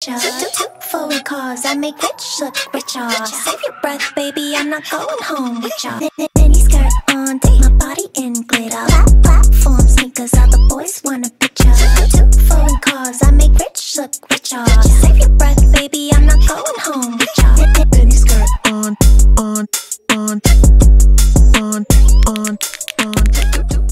ya. Two foreign cars, I make rich look richer. Save your breath, baby, I'm not going home with ya. Mini skirt on, take my body in glitter. Platform sneakers, all the boys want a picture. Two foreign cars, I make rich look richer. Save your breath, baby, I'm not going home with ya. Mini skirt on.